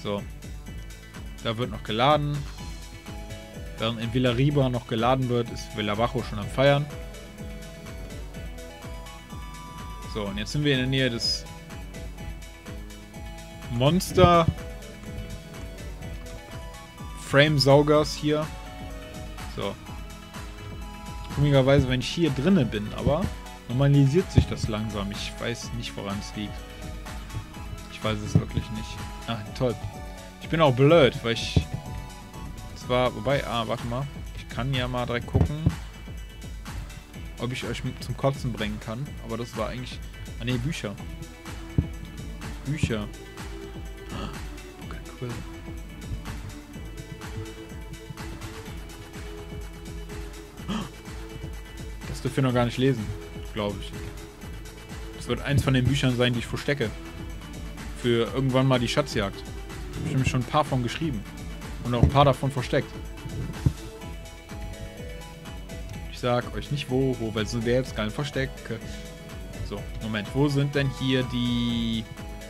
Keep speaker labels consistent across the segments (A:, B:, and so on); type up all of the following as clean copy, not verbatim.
A: So. Da wird noch geladen. Während in Villarriba noch geladen wird, ist Villabajo schon am Feiern. So, und jetzt sind wir in der Nähe des Monster Frame-Saugers hier. So. Komischerweise, wenn ich hier drinne bin, aber normalisiert sich das langsam. Ich weiß nicht, woran es liegt. Ich weiß es wirklich nicht. Ah, toll. Ich bin auch blöd, weil ich... Zwar, wobei, warte mal. Ich kann ja mal direkt gucken, ob ich euch zum Kotzen bringen kann. Aber das war eigentlich... Ah, ne, Bücher. Bücher. Okay, cool. Das dürft ihr noch gar nicht lesen, glaube ich. Das wird eins von den Büchern sein, die ich verstecke. Für irgendwann mal die Schatzjagd. Ich habe bestimmt schon ein paar von geschrieben. Und auch ein paar davon versteckt. Ich sag euch nicht wo, weil es wäre jetzt kein Versteck. So, Moment. Wo sind denn hier die...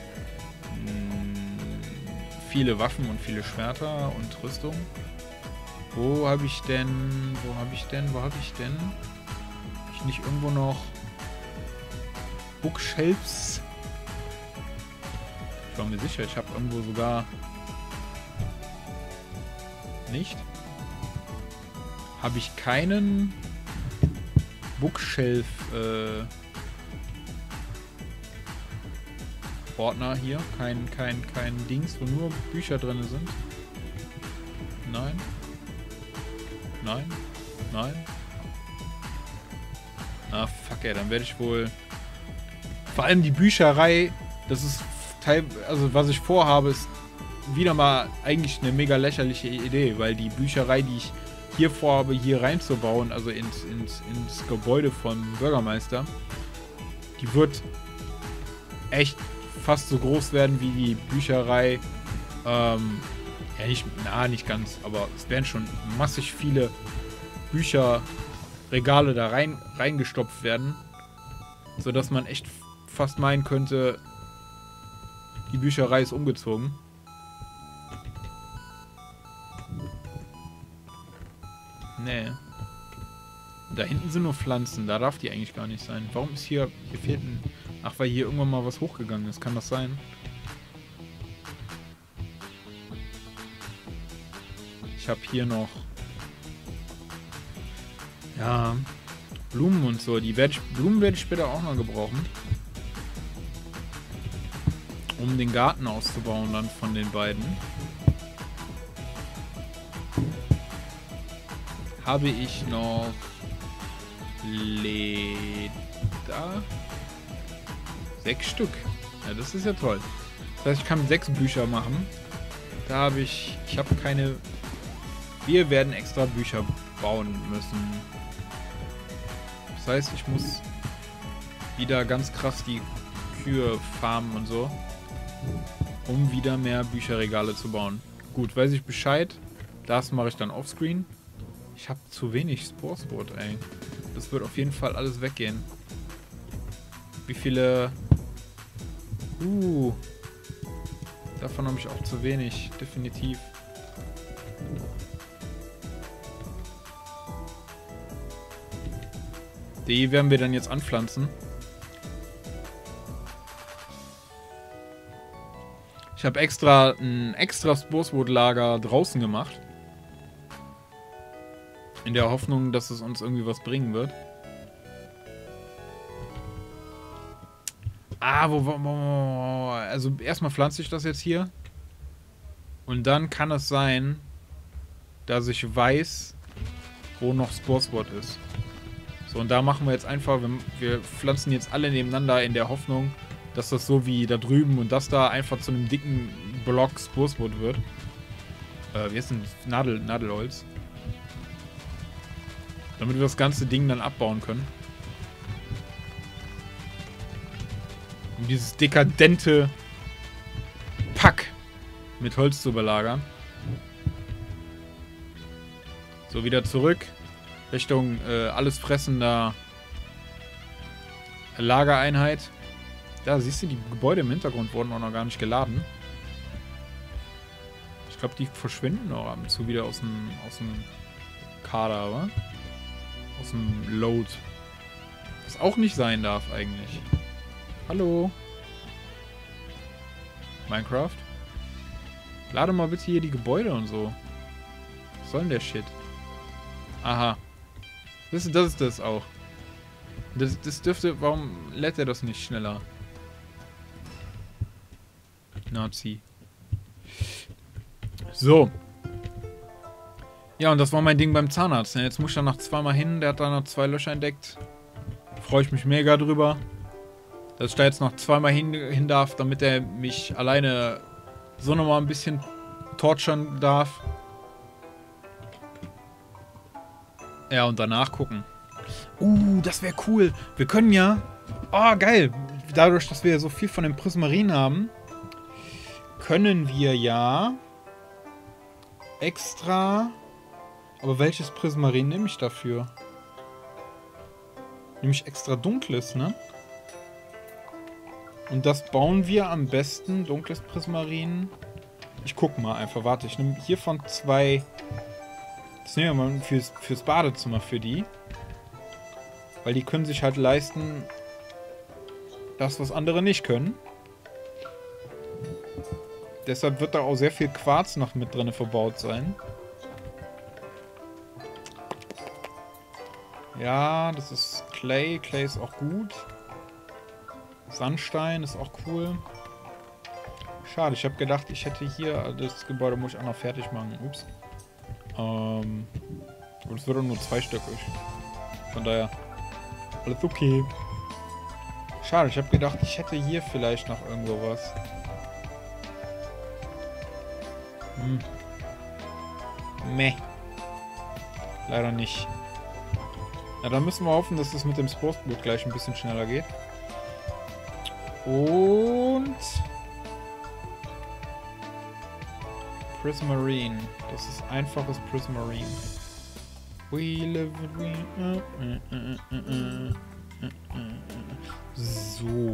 A: viele Waffen und viele Schwerter und Rüstung? Wo habe ich denn... Habe ich nicht irgendwo noch... Bookshelves? Ich war mir sicher, ich habe irgendwo sogar... Nicht? Habe ich keinen Bookshelf Ordner hier? Kein Dings, wo nur Bücher drin sind? Nein? Nein? Nein? Ah, fuck ey, dann werde ich wohl... Vor allem die Bücherei, das ist also was ich vorhabe, ist wieder mal eigentlich eine mega lächerliche Idee, weil die Bücherei, die ich hier vorhabe, hier reinzubauen, also ins Gebäude vom Bürgermeister, die wird echt fast so groß werden wie die Bücherei, ja nicht ganz, aber es werden schon massig viele Bücherregale da reingestopft werden, sodass man echt fast meinen könnte, die Bücherei ist umgezogen. Nee. Da hinten sind nur Pflanzen. Da darf die eigentlich gar nicht sein. Warum ist hier... Hier fehlt ein... Ach, weil hier irgendwann mal was hochgegangen ist. Kann das sein? Ich habe hier noch... Ja... Blumen und so. Blumen werde ich später auch noch gebrauchen. Um den Garten auszubauen dann von den beiden. Habe ich noch Leder? 6 Stück. Ja, das ist ja toll. Das heißt, ich kann 6 Bücher machen. Da habe ich... Ich habe keine... Wir werden extra Bücher bauen müssen. Das heißt, ich muss wieder ganz krass die Kühe farmen und so. Um wieder mehr Bücherregale zu bauen. Gut, weiß ich Bescheid. Das mache ich dann offscreen. Ich habe zu wenig Sporeswood, ey. Das wird auf jeden Fall alles weggehen. Wie viele... Davon habe ich auch zu wenig. Definitiv. Die werden wir dann jetzt anpflanzen. Ich habe ein extra Sporeswood-Lager draußen gemacht. In der Hoffnung, dass es uns irgendwie was bringen wird. Also erstmal pflanze ich das jetzt hier. Und dann kann es sein, dass ich weiß, wo noch Sporeswood ist. So, und da machen wir jetzt einfach, wir pflanzen jetzt alle nebeneinander in der Hoffnung, dass das so wie da drüben und das da einfach zu einem dicken Block Sporeswood wird. Wie ist denn Nadelholz? Damit wir das ganze Ding dann abbauen können. Um dieses dekadente Pack mit Holz zu belagern. So, wieder zurück. Richtung alles fressender Lagereinheit. Da siehst du, die Gebäude im Hintergrund wurden auch noch gar nicht geladen. glaube, die verschwinden auch ab und zu wieder aus dem Kader, aber aus dem Load. Was auch nicht sein darf eigentlich. Hallo? Minecraft? Lade mal bitte hier die Gebäude und so. Was soll denn der Shit? Aha. Das ist das auch. Das dürfte... Warum lädt er das nicht schneller? Nazi. So. Ja, und das war mein Ding beim Zahnarzt. Jetzt muss ich da noch zweimal hin. Der hat da noch 2 Löcher entdeckt. Freue ich mich mega drüber. Dass ich da jetzt noch zweimal hin darf, damit er mich alleine so nochmal ein bisschen torturen darf. Ja, und danach gucken. Das wäre cool. Wir können ja... Oh, geil. Dadurch, dass wir so viel von dem Prismarin haben, können wir ja extra... Aber welches Prismarin nehme ich dafür? Nehme ich extra dunkles, ne? Und das bauen wir am besten, dunkles Prismarin. Ich guck mal einfach, warte, ich nehme hiervon 2... Das nehmen wir mal fürs Badezimmer für die. Weil die können sich halt leisten, das, was andere nicht können. Deshalb wird da auch sehr viel Quarz noch mit drin verbaut sein. Ja, das ist Clay. Clay ist auch gut. Sandstein ist auch cool. Schade, ich habe gedacht, ich hätte hier... Das Gebäude muss ich auch noch fertig machen. Ups. Und es wird nur 2 Stück. Von daher... Alles okay. Schade, ich habe gedacht, ich hätte hier vielleicht noch irgendwo was. Meh. Leider nicht. Na, dann müssen wir hoffen, dass es mit dem Sportsboot gleich ein bisschen schneller geht. Und... Prismarine. Das ist einfaches Prismarine. We live So.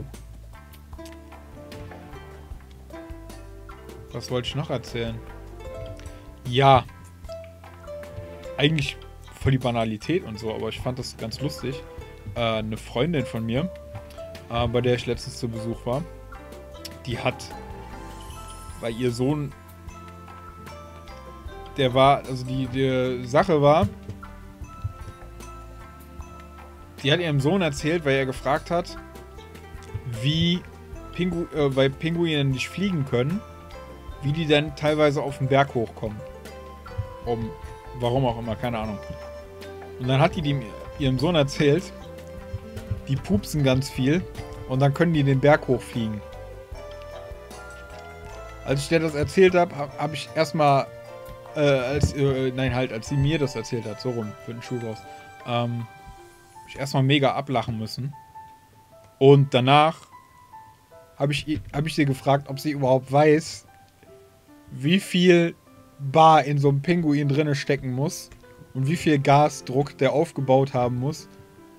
A: Was wollte ich noch erzählen? Ja. Eigentlich voll die Banalität und so, aber ich fand das ganz lustig. Eine Freundin von mir, bei der ich letztens zu Besuch war, die hat, weil ihr Sohn, der war, also die Sache war, die hat ihrem Sohn erzählt, weil er gefragt hat, wie weil Pinguine nicht fliegen können, wie die dann teilweise auf den Berg hochkommen. Warum auch immer, keine Ahnung. Und dann hat die ihrem Sohn erzählt, die pupsen ganz viel und dann können die den Berg hochfliegen. Als ich dir das erzählt habe, habe ich erstmal, als sie mir das erzählt hat, so rum, für den Schuh raus, habe ich erstmal mega ablachen müssen. Und danach habe ich sie gefragt, ob sie überhaupt weiß, wie viel Bar in so einem Pinguin drinne stecken muss und wie viel Gasdruck der aufgebaut haben muss,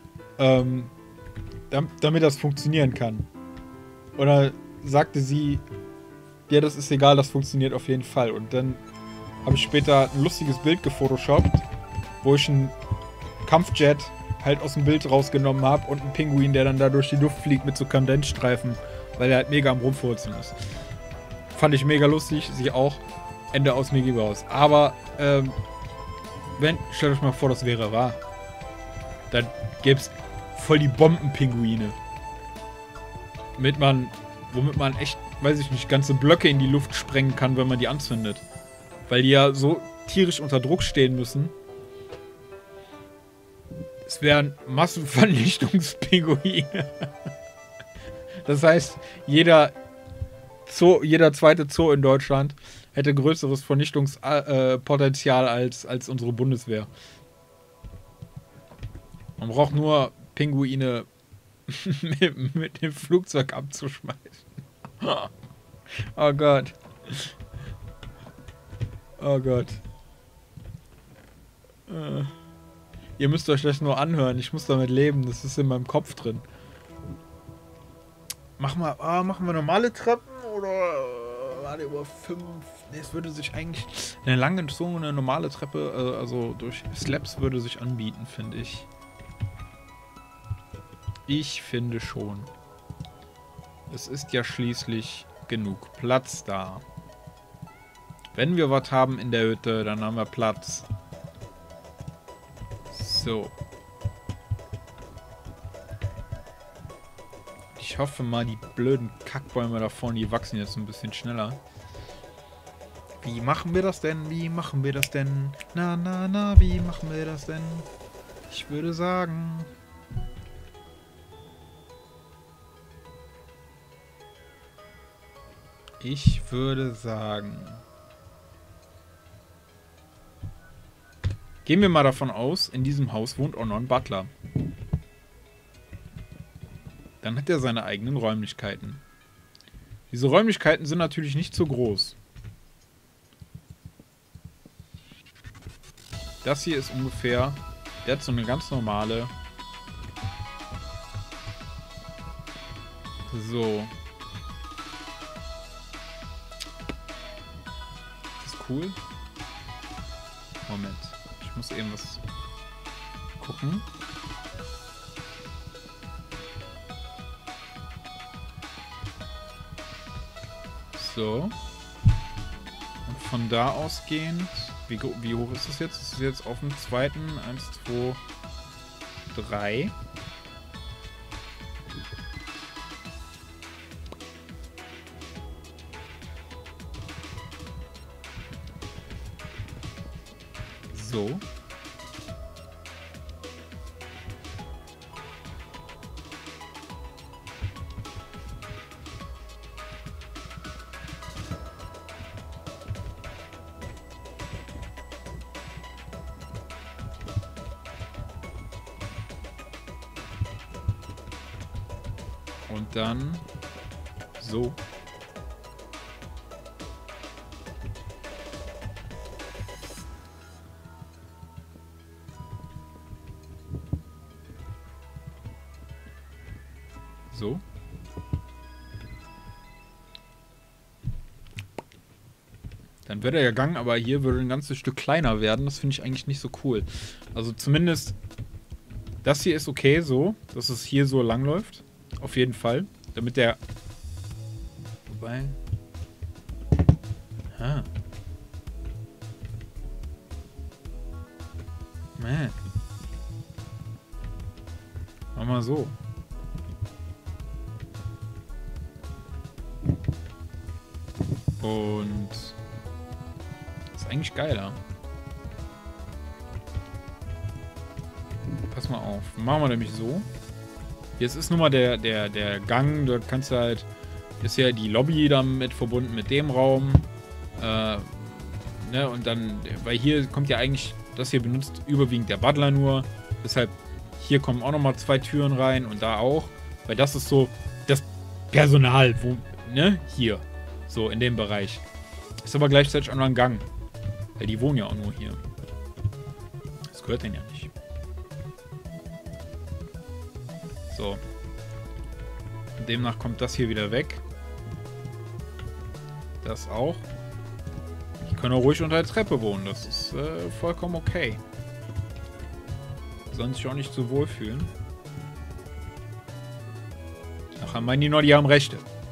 A: damit das funktionieren kann. Oder sagte sie, ja, das ist egal, das funktioniert auf jeden Fall. Und dann habe ich später ein lustiges Bild gefotoshoppt, wo ich einen Kampfjet halt aus dem Bild rausgenommen habe und einen Pinguin, der dann da durch die Luft fliegt mit so Kondensstreifen, weil er halt mega am Rumfurzeln ist. Fand ich mega lustig, sie auch. Ende aus Mickey Mouse. Aber, stellt euch mal vor, das wäre wahr. Dann gäbe es voll die Bombenpinguine. Womit man echt, weiß ich nicht, ganze Blöcke in die Luft sprengen kann, wenn man die anzündet. Weil die ja so tierisch unter Druck stehen müssen. Es wären Massenvernichtungspinguine. Das heißt, jeder zweite Zoo in Deutschland hätte größeres Vernichtungspotenzial als unsere Bundeswehr. Man braucht nur Pinguine mit dem Flugzeug abzuschmeißen. Oh Gott. Oh Gott. Ihr müsst euch das nur anhören. Ich muss damit leben. Das ist in meinem Kopf drin. Machen wir normale Treppen oder gerade über 5. Ne, es würde sich eigentlich eine lange gezogene normale Treppe, also durch Slabs würde sich anbieten, finde ich. Ich finde schon. Es ist ja schließlich genug Platz da. Wenn wir was haben in der Hütte, dann haben wir Platz. So. Ich hoffe mal, die blöden Kackbäume da vorne, die wachsen jetzt ein bisschen schneller. Wie machen wir das denn? Wie machen wir das denn? Na, na, na, wie machen wir das denn? Ich würde sagen... Gehen wir mal davon aus, in diesem Haus wohnt auch noch ein Butler. Dann hat er seine eigenen Räumlichkeiten. Diese Räumlichkeiten sind natürlich nicht so groß. Das hier ist ungefähr... Der hat so eine ganz normale... So. Das ist cool. Moment. Ich muss eben was gucken. So. Und von da ausgehend... Wie hoch ist das jetzt? Das ist jetzt auf dem zweiten. 1, 2, 3. So. Und dann so. So. Dann wird er ja gegangen, aber hier würde ein ganzes Stück kleiner werden. Das finde ich eigentlich nicht so cool. Also zumindest das hier ist okay so, dass es hier so lang läuft. Auf jeden Fall. Damit der... Wobei... Ah. Man. Mach mal so. Und... Das ist eigentlich geiler. Pass mal auf. Machen wir nämlich so. Jetzt ist nun mal der Gang, dort kannst du halt, ist ja die Lobby damit verbunden mit dem Raum. Ne, und dann, weil hier kommt ja eigentlich, das hier benutzt überwiegend der Butler nur. Deshalb, hier kommen auch nochmal 2 Türen rein und da auch. Weil das ist so das Personal, wo, ne, hier. So, in dem Bereich. Ist aber gleichzeitig auch noch ein Gang. Weil die wohnen ja auch nur hier. Das gehört denen ja nicht. So. Demnach kommt das hier wieder weg. Das auch. Ich kann auch ruhig unter der Treppe wohnen. Das ist vollkommen okay. Sollen sich auch nicht so wohlfühlen. Nachher meinen die noch, die haben Rechte.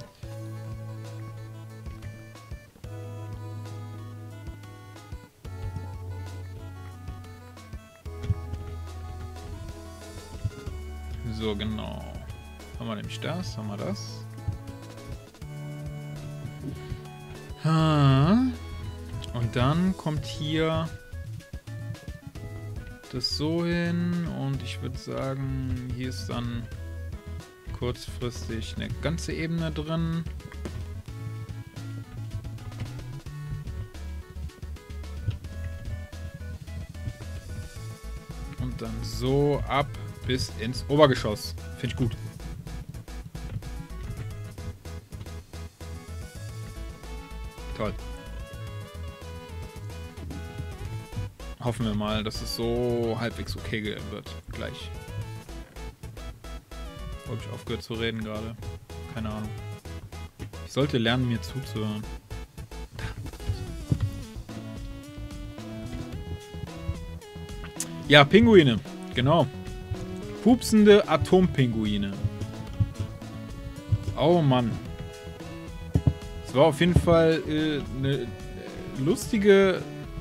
A: So, genau. Haben wir nämlich das, haben wir das. Und dann kommt hier das so hin und ich würde sagen, hier ist dann kurzfristig eine ganze Ebene drin. Und dann so ab bis ins Obergeschoss. Finde ich gut. Toll. Hoffen wir mal, dass es so halbwegs okay wird. Gleich. Wo habe ich aufgehört zu reden gerade? Keine Ahnung. Ich sollte lernen, mir zuzuhören. Ja, Pinguine. Genau. Pupsende Atompinguine. Oh Mann. Es war auf jeden Fall eine lustige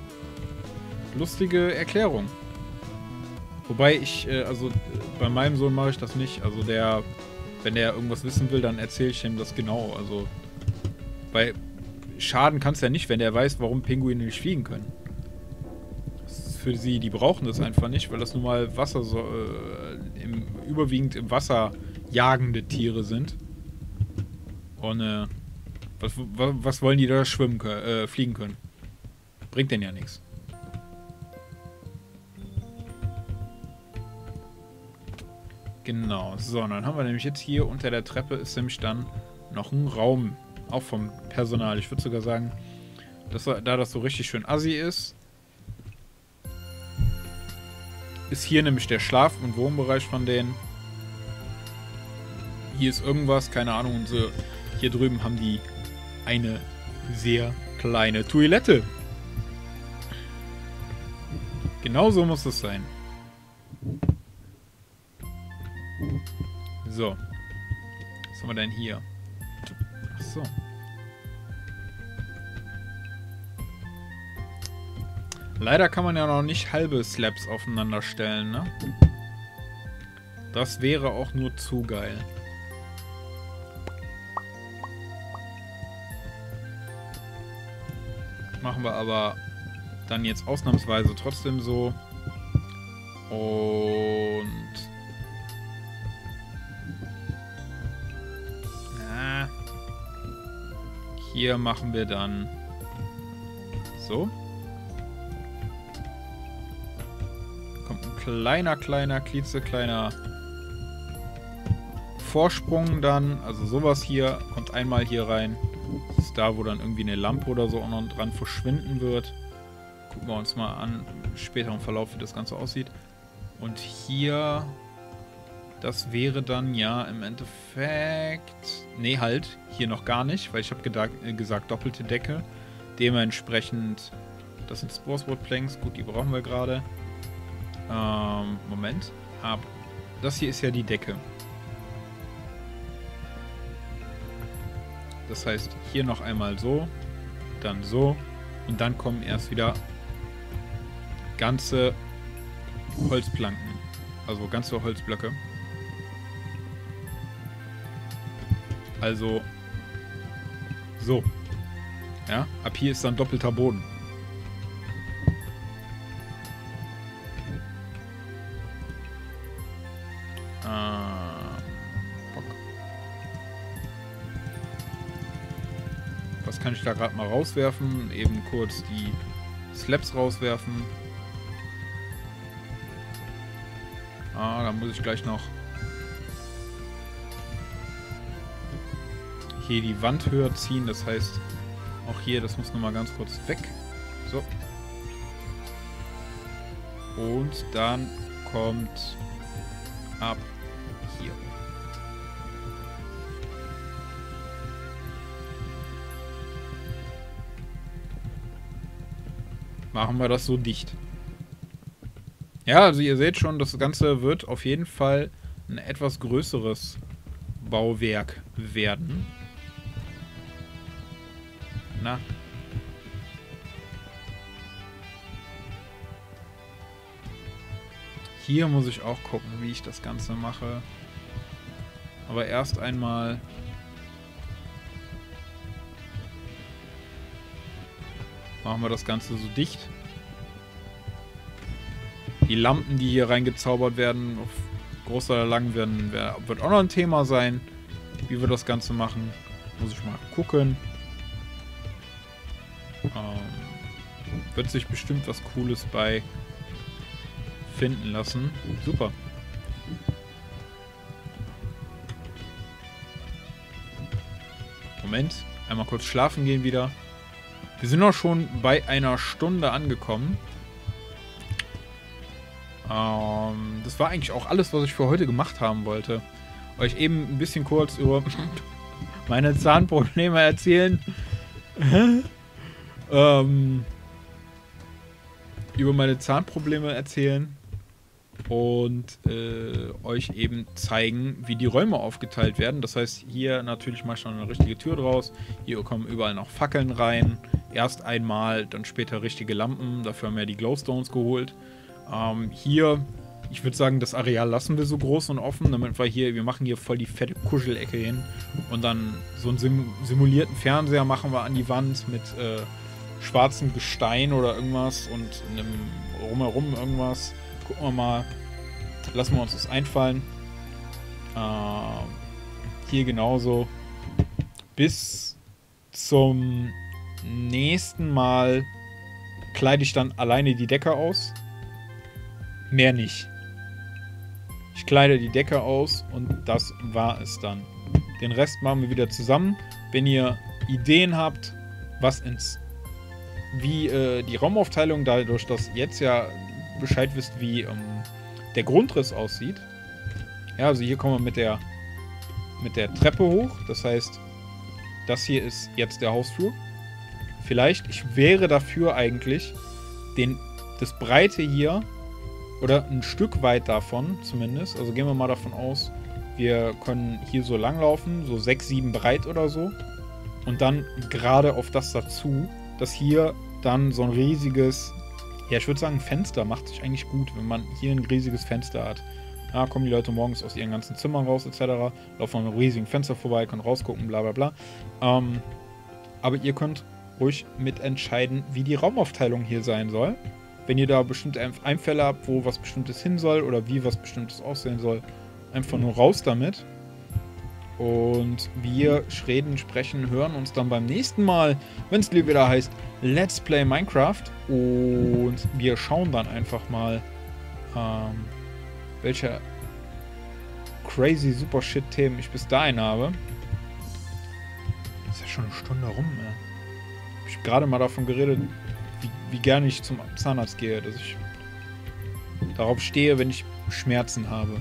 A: Erklärung. Wobei ich, also bei meinem Sohn mache ich das nicht. Also wenn der irgendwas wissen will, dann erzähle ich ihm das genau. Also, weil schaden kann es ja nicht, wenn der weiß, warum Pinguine nicht fliegen können. Das ist für sie, die brauchen das einfach nicht, weil das nun mal Wasser überwiegend im Wasser jagende Tiere sind. Und was wollen die da fliegen können? Bringt denen ja nichts. Genau, so, und dann haben wir nämlich jetzt hier unter der Treppe ist nämlich dann noch ein Raum, auch vom Personal. Ich würde sogar sagen, da das so richtig schön assi ist hier nämlich der Schlaf- und Wohnbereich von denen. Hier ist irgendwas, keine Ahnung, und so. Hier drüben haben die eine sehr kleine Toilette. Genau so muss es sein. So. Was haben wir denn hier? Ach so. Leider kann man ja noch nicht halbe Slabs aufeinander stellen, ne? Das wäre auch nur zu geil. Machen wir aber dann jetzt ausnahmsweise trotzdem so. Und... ja. Hier machen wir dann so. Kommt ein kleiner, klitzekleiner Vorsprung dann. Also sowas hier kommt einmal hier rein. Das ist da, wo dann irgendwie eine Lampe oder so auch noch dran verschwinden wird. Gucken wir uns mal an, später im Verlauf, wie das Ganze aussieht. Und hier, das wäre dann ja im Endeffekt... nee, halt, hier noch gar nicht, weil ich habe gesagt doppelte Decke. Dementsprechend, das sind Sportsboard-Planks, gut, die brauchen wir gerade. Moment. Aber das hier ist ja die Decke. Das heißt, hier noch einmal so, dann so und dann kommen erst wieder ganze Holzplanken, also ganze Holzblöcke. Also so. Ja, ab hier ist dann doppelter Boden. Was kann ich da gerade mal rauswerfen? Eben kurz die Slabs rauswerfen. Dann muss ich gleich noch hier die Wand höher ziehen. Das heißt, auch hier, das muss nochmal ganz kurz weg. So. Und dann kommt ab hier. Machen wir das so dicht. Ja, also ihr seht schon, das Ganze wird auf jeden Fall ein etwas größeres Bauwerk werden. Na. Hier muss ich auch gucken, wie ich das Ganze mache. Aber erst einmal... machen wir das Ganze so dicht. Die Lampen, die hier reingezaubert werden, auf groß oder lang wird auch noch ein Thema sein, wie wir das Ganze machen. Muss ich mal gucken. Wird sich bestimmt was Cooles bei finden lassen. Super. Moment. Einmal kurz schlafen gehen wieder. Wir sind auch schon bei einer Stunde angekommen. Das war eigentlich auch alles, was ich für heute gemacht haben wollte. Euch eben ein bisschen kurz über meine Zahnprobleme erzählen. Über meine Zahnprobleme erzählen. und euch eben zeigen, wie die Räume aufgeteilt werden. Das heißt, hier natürlich mal schon eine richtige Tür draus. Hier kommen überall noch Fackeln rein. Erst einmal, dann später richtige Lampen. Dafür haben wir die Glowstones geholt. Hier, ich würde sagen, das Areal lassen wir so groß und offen, damit wir machen hier voll die fette Kuschelecke hin. Und dann so einen simulierten Fernseher machen wir an die Wand mit schwarzem Gestein oder irgendwas und einem rumherum irgendwas. Gucken wir mal. Lassen wir uns das einfallen. Hier genauso. Bis zum nächsten Mal kleide ich dann alleine die Decke aus. Mehr nicht. Ich kleide die Decke aus und das war es dann. Den Rest machen wir wieder zusammen. Wenn ihr Ideen habt, wie die Raumaufteilung, dadurch, dass ihr jetzt ja Bescheid wisst, wie der Grundriss aussieht. Ja, also hier kommen wir mit der Treppe hoch. Das heißt, das hier ist jetzt der Hausflur. Vielleicht, ich wäre dafür eigentlich, das Breite hier, oder ein Stück weit davon zumindest, also gehen wir mal davon aus, wir können hier so lang laufen, so 6, 7 breit oder so. Und dann gerade auf das dazu, dass hier dann so ein riesiges, ja, ich würde sagen, Fenster macht sich eigentlich gut, wenn man hier ein riesiges Fenster hat. Ja, kommen die Leute morgens aus ihren ganzen Zimmern raus, etc. Laufen an einem riesigen Fenster vorbei, können rausgucken, bla bla bla. Aber ihr könnt ruhig mitentscheiden, wie die Raumaufteilung hier sein soll. Wenn ihr da bestimmte Einfälle habt, wo was Bestimmtes hin soll oder wie was Bestimmtes aussehen soll, einfach nur raus damit. Und wir reden, sprechen, hören uns dann beim nächsten Mal, wenn es wieder heißt Let's Play Minecraft. Und wir schauen dann einfach mal, welche crazy super shit Themen ich bis dahin habe. Ist ja schon eine Stunde rum, ey. Ich habe gerade mal davon geredet, wie gerne ich zum Zahnarzt gehe, dass ich darauf stehe, wenn ich Schmerzen habe.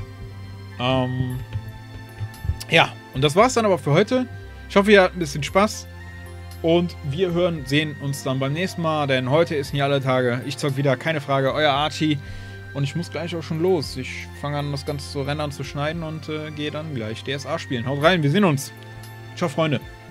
A: Ja, und das war's dann aber für heute. Ich hoffe, ihr hattet ein bisschen Spaß. Und wir sehen uns dann beim nächsten Mal, denn heute ist nicht alle Tage. Ich zock wieder, keine Frage, euer Archie. Und ich muss gleich auch schon los. Ich fange an, das Ganze zu rendern, zu schneiden und gehe dann gleich DSA spielen. Haut rein, wir sehen uns. Ciao, Freunde.